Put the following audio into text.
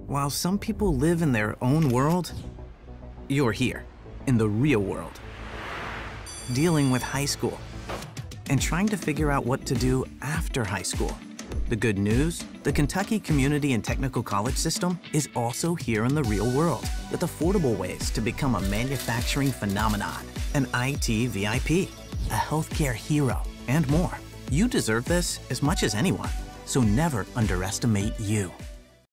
While some people live in their own world, you're here, in the real world, dealing with high school and trying to figure out what to do after high school. The good news, the Kentucky Community and Technical College system is also here in the real world with affordable ways to become a manufacturing phenomenon, an IT VIP, a healthcare hero, and more. You deserve this as much as anyone, so never underestimate you.